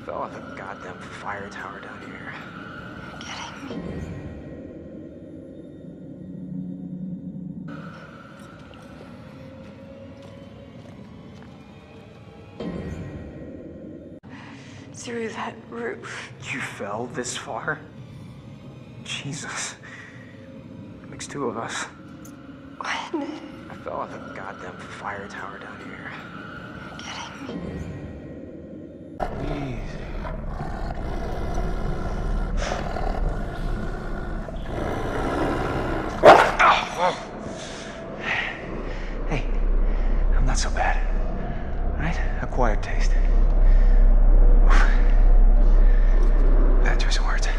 fell off a goddamn fire tower down here. You're kidding me. Through that roof. You fell this far? Jesus. It makes two of us. What? I fell off a goddamn fire tower down here. You're kidding me. Easy. Hey, I'm not so bad. Right? Acquired taste. Oof. Bad choice of words.